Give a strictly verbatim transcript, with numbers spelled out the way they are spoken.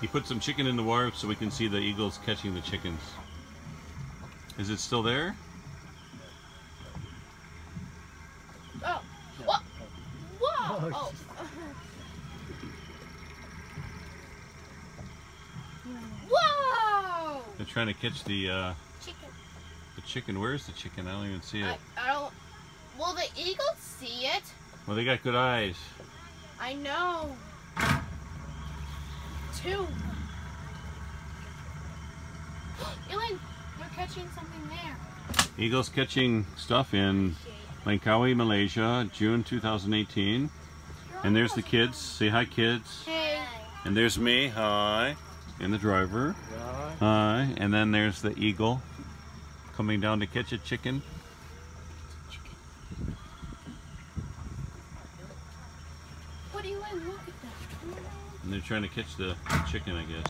He put some chicken in the water so we can see the eagles catching the chickens. Is it still there? Oh. What? Whoa! Oh. Whoa! They're trying to catch the uh, Chicken. the chicken. Where's the chicken? I don't even see it. I, I don't. Will the eagles see it? Well, they got good eyes. I know. Two. Elaine, we're catching something there. Eagles catching stuff in Langkawi, Malaysia, June two thousand eighteen. And there's the kids. Say hi, kids. Hey. And there's me. Hi. And the driver. Hi. And then there's the eagle coming down to catch a chicken. What do you like? Look at that. And they're trying to catch the chicken, I guess.